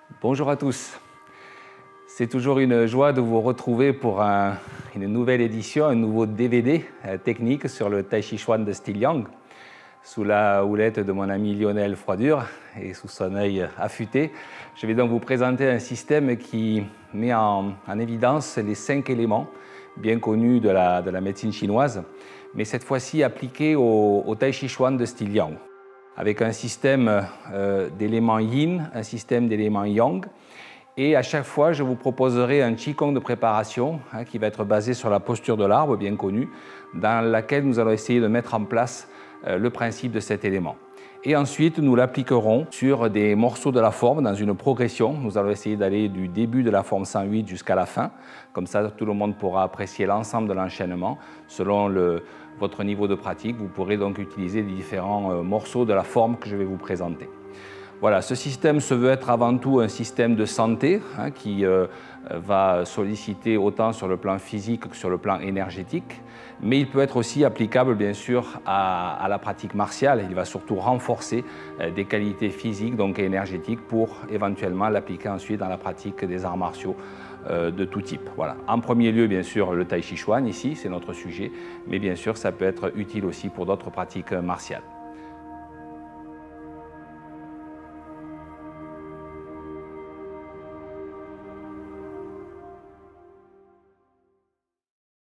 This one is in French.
Bonjour à tous. C'est toujours une joie de vous retrouver pour une nouvelle édition, un nouveau DVD technique sur le Tai Chi Chuan de style Yang, sous la houlette de mon ami Lionel Froidure et sous son œil affûté. Je vais donc vous présenter un système qui met en évidence les 5 éléments bien connus de la médecine chinoise, mais cette fois-ci appliqués au Tai Chi Chuan de style Yang, avec un système d'éléments yin, un système d'éléments yang. Et à chaque fois, je vous proposerai un Qigong de préparation qui va être basé sur la posture de l'arbre, bien connue, dans laquelle nous allons essayer de mettre en place le principe de cet élément. Et ensuite, nous l'appliquerons sur des morceaux de la forme dans une progression. Nous allons essayer d'aller du début de la forme 108 jusqu'à la fin. Comme ça, tout le monde pourra apprécier l'ensemble de l'enchaînement. Selon votre niveau de pratique, vous pourrez donc utiliser les différents morceaux de la forme que je vais vous présenter. Voilà, ce système se veut être avant tout un système de santé qui va solliciter autant sur le plan physique que sur le plan énergétique, mais il peut être aussi applicable bien sûr à la pratique martiale. Il va surtout renforcer des qualités physiques donc énergétiques pour éventuellement l'appliquer ensuite dans la pratique des arts martiaux de tout type. Voilà. En premier lieu, bien sûr, le Tai Chi Chuan, ici, c'est notre sujet, mais bien sûr, ça peut être utile aussi pour d'autres pratiques martiales.